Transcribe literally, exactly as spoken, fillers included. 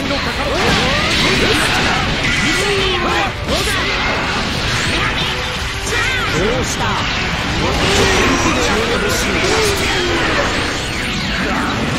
のかかろう。どうした。もっと本気でやってほしい。